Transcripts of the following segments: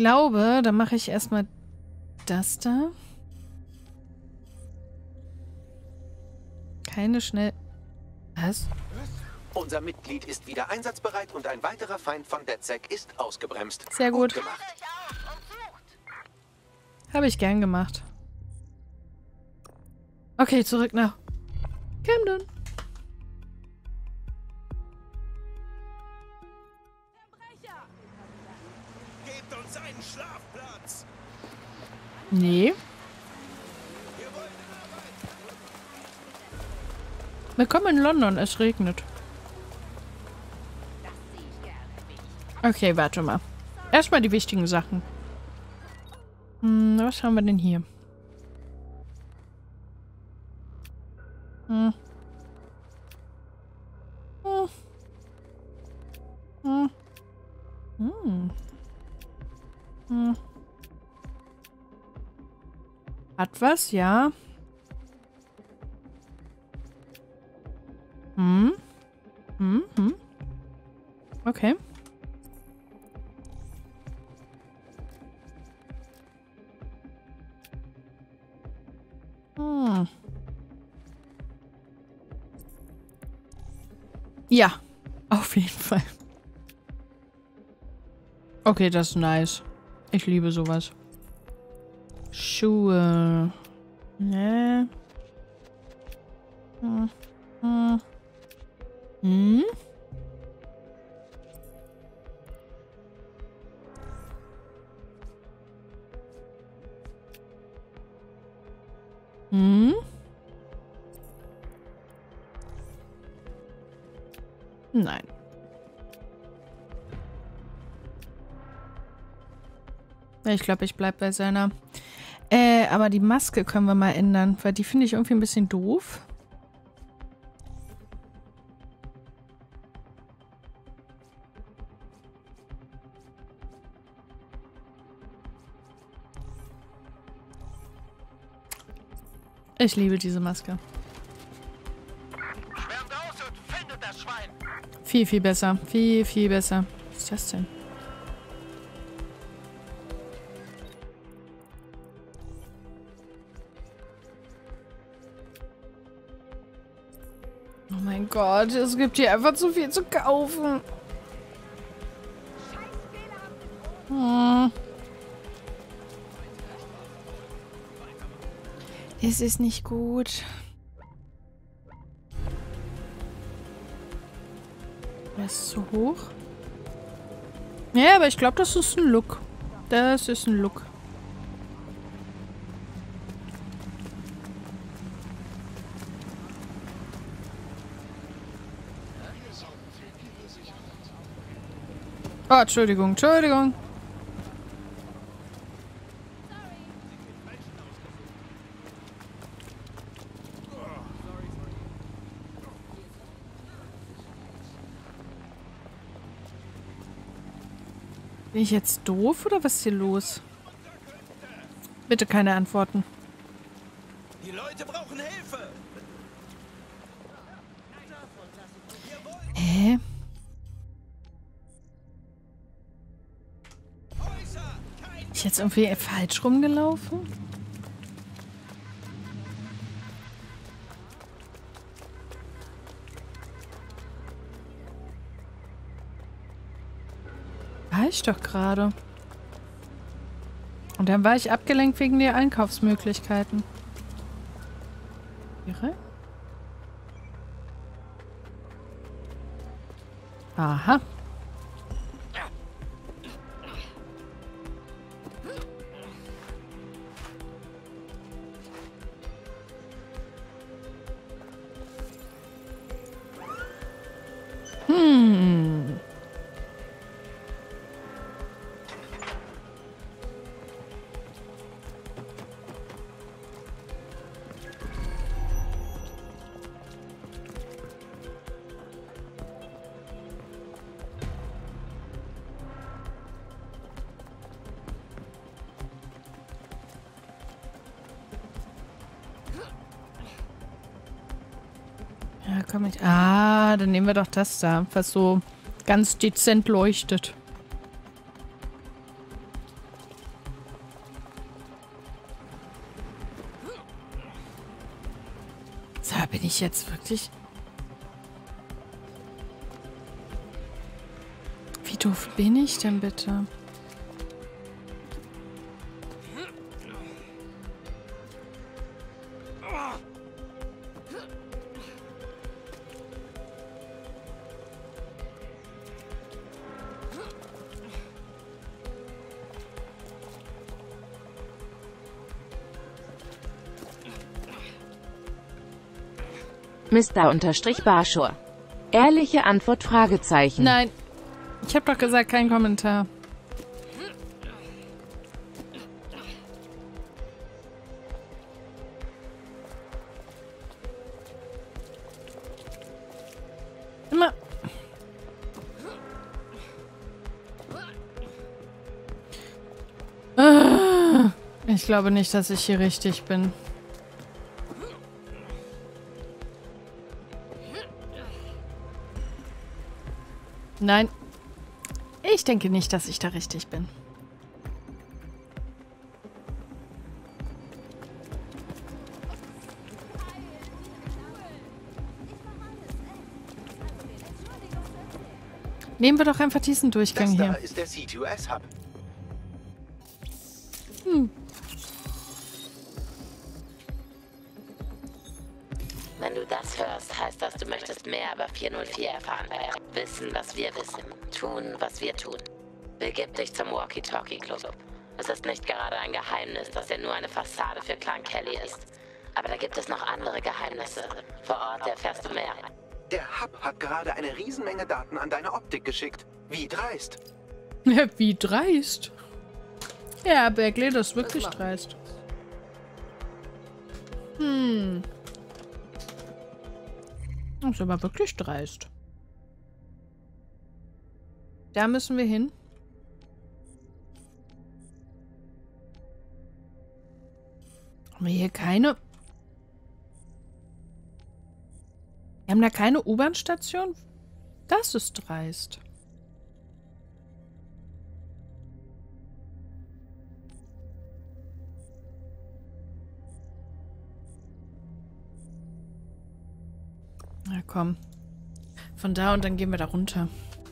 glaube, dann mache ich erstmal das da. Keine schnell... Was? Unser Mitglied ist wieder einsatzbereit und ein weiterer Feind von DedSec ist ausgebremst. Sehr gut. Gemacht. Habe ich gern gemacht. Okay, zurück nach Camden. Gebt uns einen Schlafplatz. Nee. Willkommen in London, es regnet. Okay, warte mal. Erstmal die wichtigen Sachen. Was haben wir denn hier? Hat was, ja. Okay. Ja, auf jeden Fall. Okay, das ist nice. Ich liebe sowas. Schuhe. Ne. Nein. Ich glaube, ich bleibe bei seiner. Aber die Maske können wir mal ändern, weil die finde ich irgendwie ein bisschen doof. Ich liebe diese Maske. Schwärmt aus und findet das Schwein. Viel, viel besser. Viel, viel besser. Was ist das denn? Oh mein Gott, es gibt hier einfach zu viel zu kaufen. Es ist nicht gut. Der ist zu hoch. Ja, aber ich glaube, das ist ein Look. Das ist ein Look. Oh, Entschuldigung, Entschuldigung. Bin ich jetzt doof oder was ist hier los? Bitte keine Antworten. Die Leute brauchen Hilfe. Hä? Bin ich jetzt irgendwie falsch rumgelaufen? War ich doch gerade. Und dann war ich abgelenkt wegen der Einkaufsmöglichkeiten. Irre? Aha. Ja, komm ich. Ah, dann nehmen wir doch das da, was so ganz dezent leuchtet. So, bin ich jetzt wirklich... Wie doof bin ich denn bitte? Mr.-Barschur. Ehrliche Antwort? Fragezeichen. Nein. Ich habe doch gesagt, kein Kommentar. Immer. Ich glaube nicht, dass ich hier richtig bin. Nein. Ich denke nicht, dass ich da richtig bin. Nehmen wir doch einfach diesen Durchgang Das da hier. ist der C2S-Hub. Wenn du das hörst, heißt das, du möchtest mehr über 404 erfahren. Wissen, was wir wissen. Tun, was wir tun. Begib dich zum Walkie-Talkie-Club. Es ist nicht gerade ein Geheimnis, dass er nur eine Fassade für Clan Kelly ist. Aber da gibt es noch andere Geheimnisse. Vor Ort erfährst du mehr. Der Hub hat gerade eine Riesenmenge Daten an deine Optik geschickt. Wie dreist. Wie dreist. Ja, Berkeley, das ist wirklich dreist. Das ist aber wirklich dreist. Da müssen wir hin. Haben wir hier keine... Wir haben da keine U-Bahn-Station? Das ist dreist. Na komm. Von da und dann gehen wir da runter.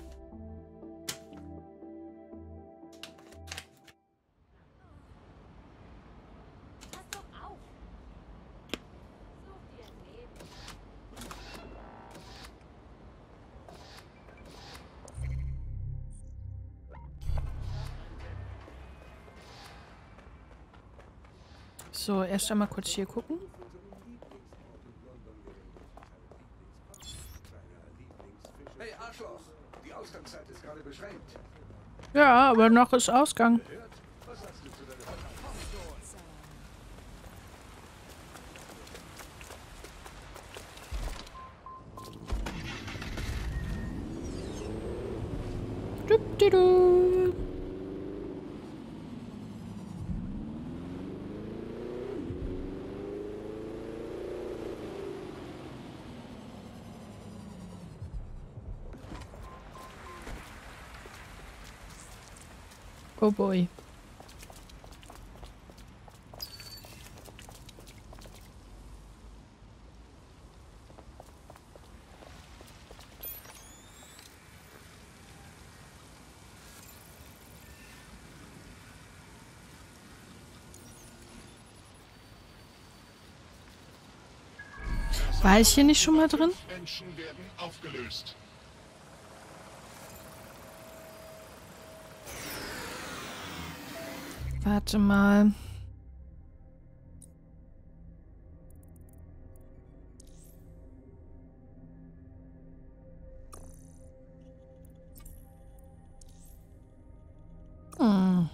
So, erst einmal kurz hier gucken. Hey Arschloch, die Ausgangszeit ist gerade beschränkt. Ja, aber noch ist Ausgang. Was sagst du zu deiner Dupdidu. Oh boy. War ich hier nicht schon mal drin? Menschen werden aufgelöst. Warte mal. Hm.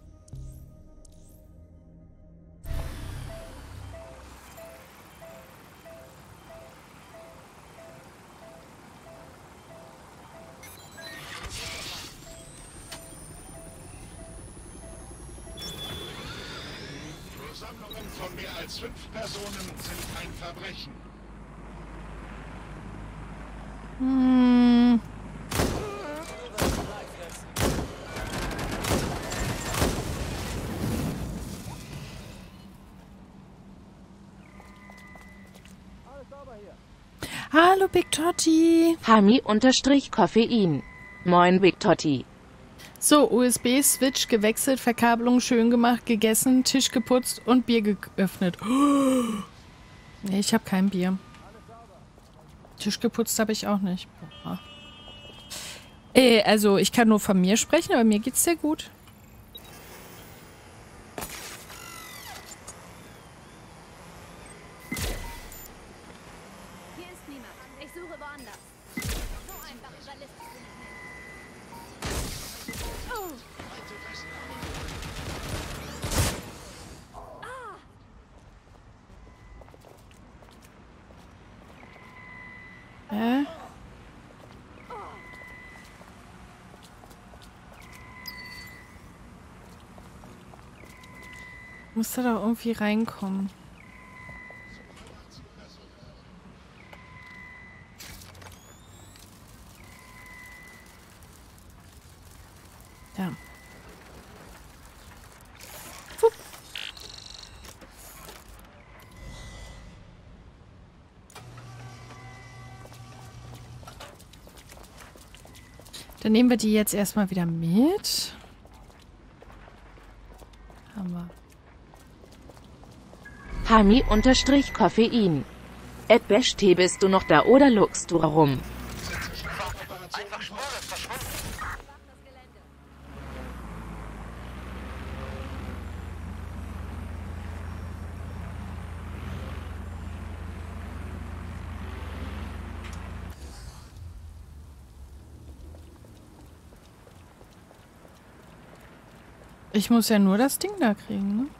Versammlungen von mehr als 5 Personen sind ein Verbrechen. Hm. Hallo, Big Totti. Hami_Koffein. Moin, Big Totti. So, USB-Switch gewechselt, Verkabelung schön gemacht, gegessen, Tisch geputzt und Bier geöffnet. Nee, ich habe kein Bier. Tisch geputzt habe ich auch nicht. Boah. Also, ich kann nur von mir sprechen, aber mir geht's sehr gut. Hier ist niemand. Ich suche woanders. So einfach überlistest du nicht mehr. Oh. Muss da doch irgendwie reinkommen. Ja. Fupp. Dann nehmen wir die jetzt erstmal wieder mit. Haben wir. Hami_Koffein. Besti, bist du noch da oder luckst du rum? Einfach spurlos verschwunden. Ich muss ja nur das Ding da kriegen, ne?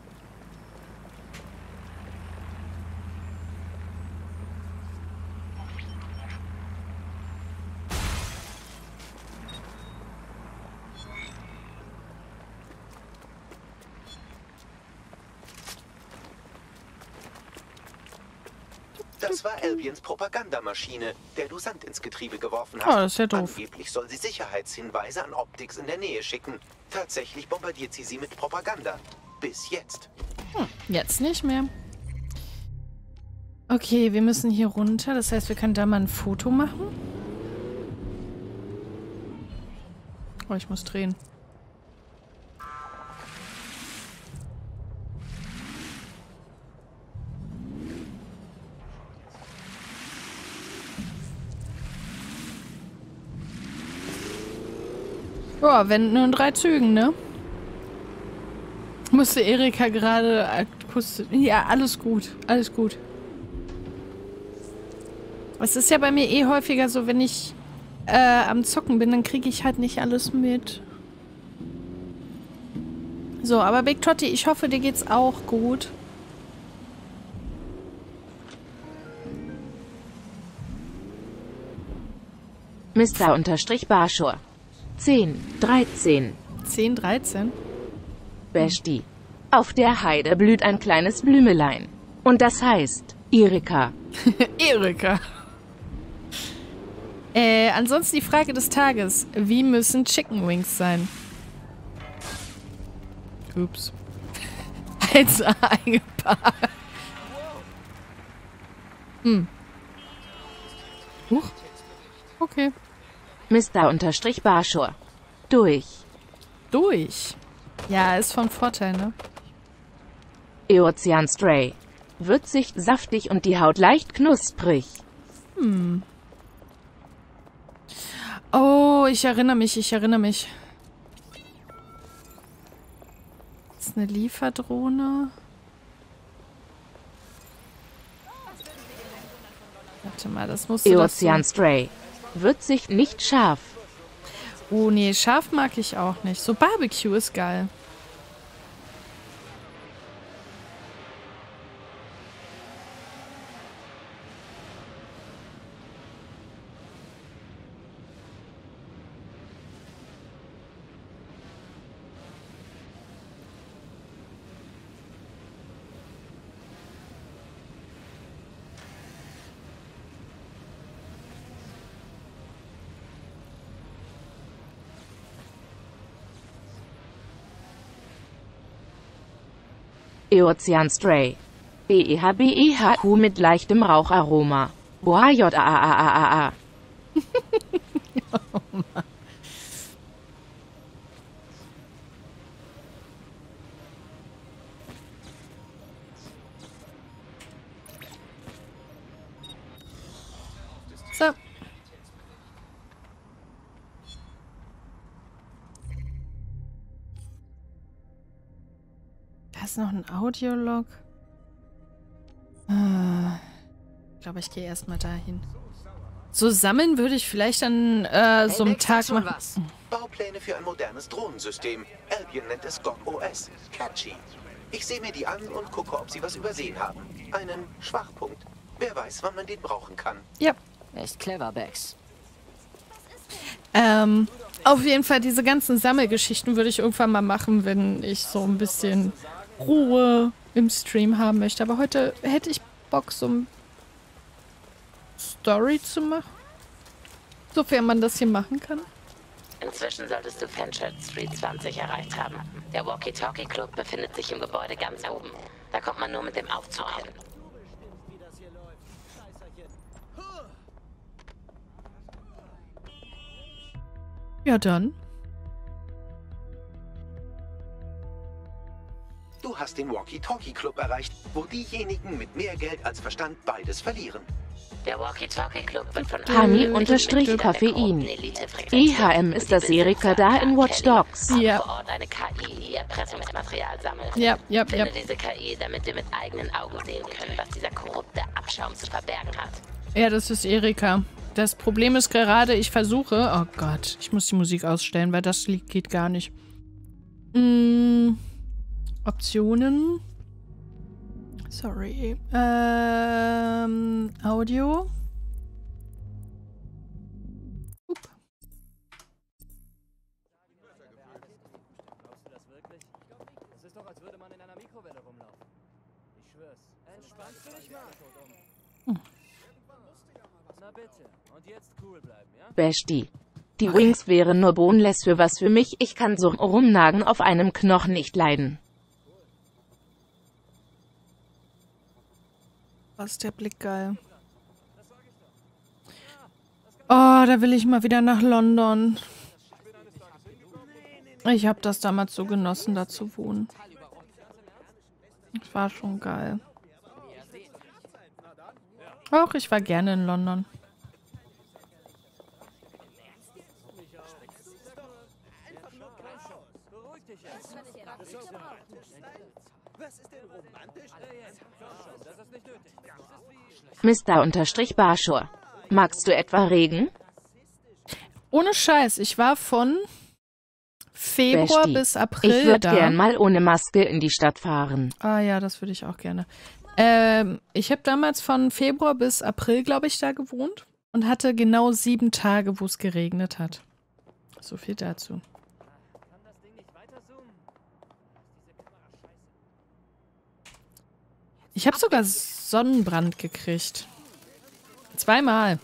Das war Albions Propagandamaschine, der du Sand ins Getriebe geworfen hast. Oh, das ist ja doof. Angeblich soll sie Sicherheitshinweise an Optics in der Nähe schicken. Tatsächlich bombardiert sie mit Propaganda. Bis jetzt. Jetzt nicht mehr. Okay, wir müssen hier runter. Das heißt, wir können da mal ein Foto machen. Oh, ich muss drehen. Ja, wenn nur in 3 Zügen, ne? Musste Erika gerade... Ja, alles gut. Alles gut. Es ist ja bei mir eh häufiger so, wenn ich am Zocken bin, dann kriege ich halt nicht alles mit. So, aber Big Totti, ich hoffe, dir geht's auch gut. Mr_Barschor. 10/13. 10/13? Besti. Auf der Heide blüht ein kleines Blümelein. Und das heißt Erika. Erika. Ansonsten die Frage des Tages. Wie müssen Chicken Wings sein? Ups. Eins eingepackt. Huch. Okay. Mr_Barschor. Durch. Durch. Ja, ist von Vorteil, ne? Ozeanstray. Würzig, saftig und die Haut leicht knusprig. Oh, ich erinnere mich, ich erinnere mich. Das ist eine Lieferdrohne. Warte mal, das musst du Ozeanstray. Würzig, nicht scharf. Oh nee, scharf mag ich auch nicht. So Barbecue ist geil. Ozeanstray. BEHBEHQ mit leichtem Raucharoma. OAJAAAAA. So. Da ist noch ein Audiolog. Ich glaube, ich gehe erstmal dahin. So sammeln würde ich vielleicht an so einem Tag machen. Baupläne für ein modernes Drohnensystem. Albion nennt es GOG OS. Catchy. Ich sehe mir die an und gucke, ob sie was übersehen haben. Einen Schwachpunkt. Wer weiß, wann man den brauchen kann. Ja. Echt clever, Bex. Auf jeden Fall, diese ganzen Sammelgeschichten würde ich irgendwann mal machen, wenn ich so ein bisschen Ruhe im Stream haben möchte. Aber heute hätte ich Bock, so ein Story zu machen. Sofern man das hier machen kann. Inzwischen solltest du Fenchurch Street 20 erreicht haben. Der Walkie-Talkie-Club befindet sich im Gebäude ganz oben. Da kommt man nur mit dem Aufzug hin. Ja, dann. Du hast den Walkie-Talkie-Club erreicht, wo diejenigen mit mehr Geld als Verstand beides verlieren. Der Walkie-Talkie-Club wird von Hami-Koffein. EHM ist das Erika da in Watch Dogs. Ja. Vor Ort eine KI, die Erpressungsmaterial sammelt. Ja. Finde diese KI, damit wir mit eigenen Augen sehen können, was dieser korrupte Abschaum zu verbergen hat. Ja, das ist Erika. Das Problem ist gerade, ich versuche... Oh Gott, ich muss die Musik ausstellen, weil das Lied geht gar nicht. Optionen. Sorry. Audio. Up. Es ist doch, als würde man in einer Mikrowelle rumlaufen. Ich schwör's. Entspannst du dich mal? Na bitte. Und jetzt cool bleiben, ja? Besti. Die Wings wären nur boneless für was für mich. Ich kann so rumnagen auf einem Knochen nicht leiden. Was ist der Blick geil. Oh, da will ich mal wieder nach London. Ich habe das damals so genossen, da zu wohnen. Das war schon geil. Auch ich war gerne in London. Mr.-Barschor. Magst du etwa Regen? Ohne Scheiß, ich war von Februar Besti. bis April Ich würde da. gern mal ohne Maske in die Stadt fahren. Ah ja, das würde ich auch gerne. Ich habe damals von Februar bis April, glaube ich, da gewohnt und hatte genau 7 Tage, wo es geregnet hat. So viel dazu. Ich habe sogar Sonnenbrand gekriegt. 2-mal.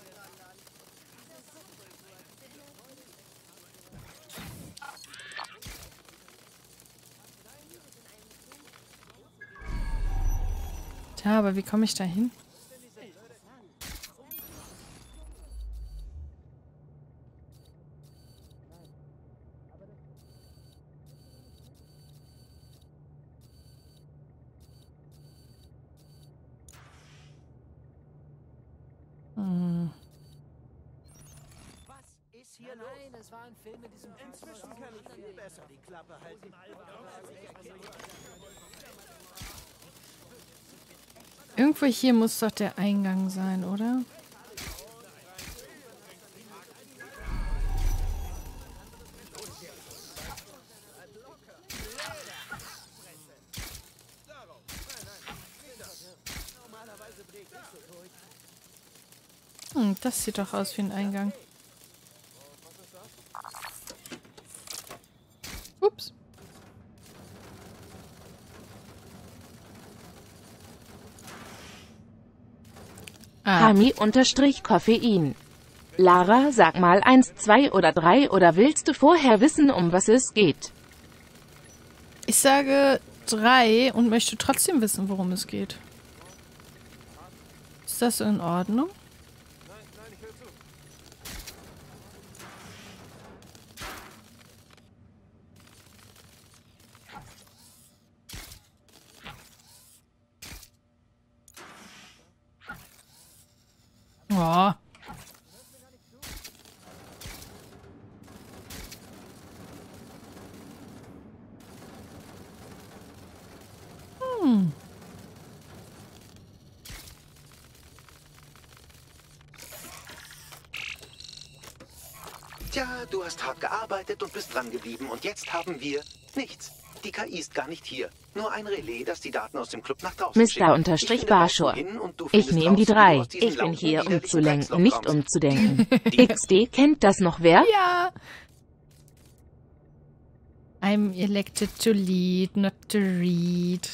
Tja, aber wie komme ich da hin? Was ist hier? Nein, es war ein Film mit diesem... Inzwischen kann ich viel besser die Klappe halten. Irgendwo hier muss doch der Eingang sein, oder? Das sieht doch aus wie ein Eingang. Ups. Hami-Koffein. Lara, sag mal 1, 2 oder 3 oder willst du vorher wissen, um was es geht? Ich sage 3 und möchte trotzdem wissen, worum es geht. Ist das in Ordnung? Oh. Tja, du hast hart gearbeitet und bist dran geblieben und jetzt haben wir nichts. Die KI ist gar nicht hier. Nur ein Relais, das die Daten aus dem Club nach draußen schickt. Mr.-Barschor. Ich nehme die 3. Ich bin hier, um zu lenken, nicht um zu denken. XD, kennt das noch wer? Ja. I'm elected to lead, not to read.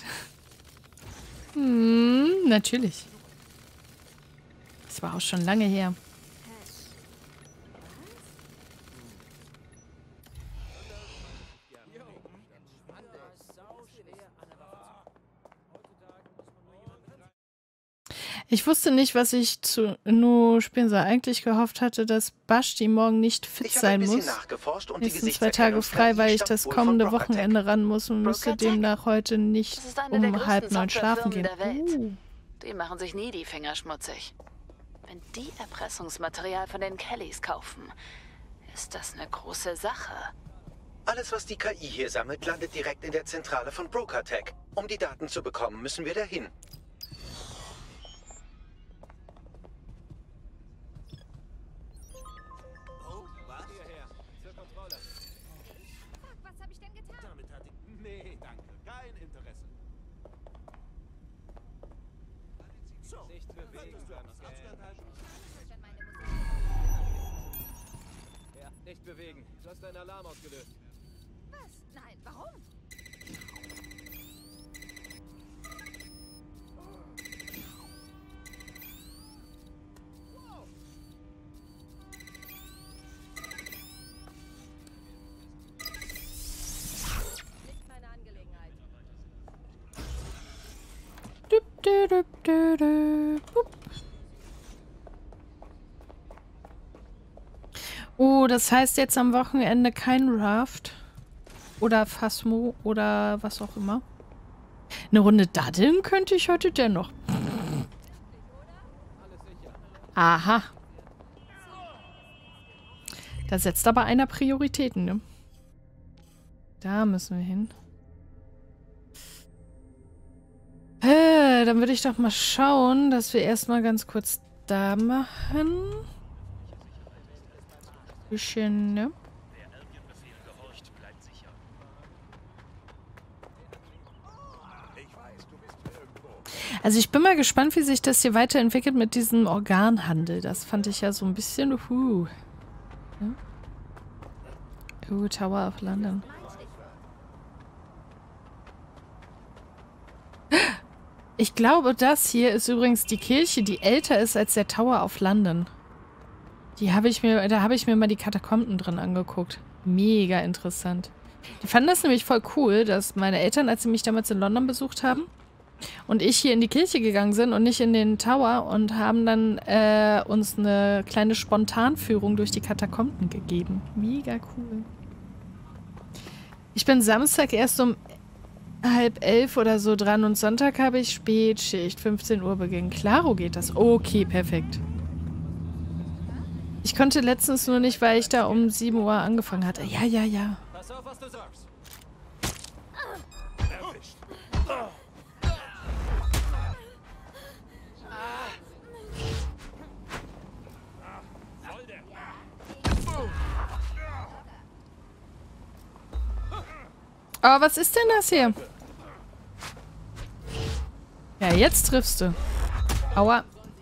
Natürlich. Das war auch schon lange her. Ich wusste nicht, was ich zu No spielen soll. Eigentlich gehofft hatte, dass Basti morgen nicht fit sein muss. Nächsten 2 Tage frei, weil ich das kommende Wochenende ran muss und müsste demnach heute nicht um 8:30 schlafen gehen. Die machen sich nie die Finger schmutzig. Wenn die Erpressungsmaterial von den Kellys kaufen, ist das eine große Sache. Alles, was die KI hier sammelt, landet direkt in der Zentrale von BrokerTech. Um die Daten zu bekommen, müssen wir dahin. Was habe ich denn getan? Damit hatte ich... Nee, danke. Kein Interesse. So, Nicht bewegen. Ja, nicht bewegen. Du hast deinen Alarm ausgelöst. Was? Nein, warum? Nicht meine Angelegenheit. Oh, das heißt jetzt am Wochenende kein Raft. Oder Phasmo oder was auch immer. Eine Runde Daddeln könnte ich heute dennoch. Aha. Da setzt aber einer Prioritäten, ne? Da müssen wir hin. Dann würde ich doch mal schauen, dass wir erstmal ganz kurz da machen. Bisschen, ne? Also ich bin mal gespannt, wie sich das hier weiterentwickelt mit diesem Organhandel. Das fand ich ja so ein bisschen... Ja? Tower of London. Ich glaube, das hier ist übrigens die Kirche, die älter ist als der Tower of London. Da habe ich mir mal die Katakomben drin angeguckt. Mega interessant. Die fanden das nämlich voll cool, dass meine Eltern, als sie mich damals in London besucht haben und ich hier in die Kirche gegangen sind und nicht in den Tower und haben dann uns eine kleine Spontanführung durch die Katakomben gegeben. Mega cool. Ich bin Samstag erst um 10:30 oder so dran und Sonntag habe ich Spätschicht, 15 Uhr Beginn. Klaro geht das. Okay, perfekt. Ich konnte letztens nur nicht, weil ich da um 7 Uhr angefangen hatte. Ja, ja, ja. Pass auf, was du sagst. Aber was ist denn das hier? Ja, jetzt triffst du. Aua.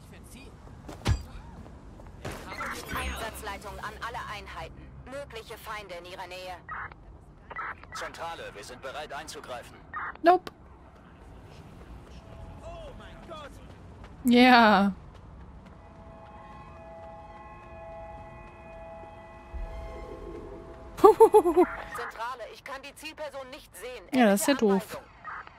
Einsatzleitung an alle Einheiten. Mögliche Feinde in ihrer Nähe. Zentrale, wir sind bereit einzugreifen. Nope. Ja. Zentrale, ich kann die Zielperson nicht sehen. Ja, das ist ja doof. Anweisung.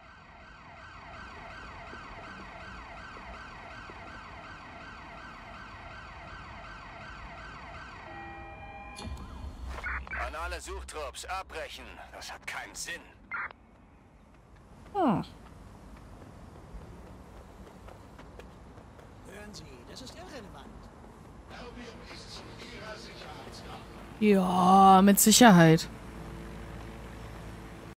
An alle Suchtrupps, abbrechen. Das hat keinen Sinn. Hm. Hören Sie, das ist irrelevant. Albion ist zu Ihrer Sicherheitsgabe. Ja, mit Sicherheit.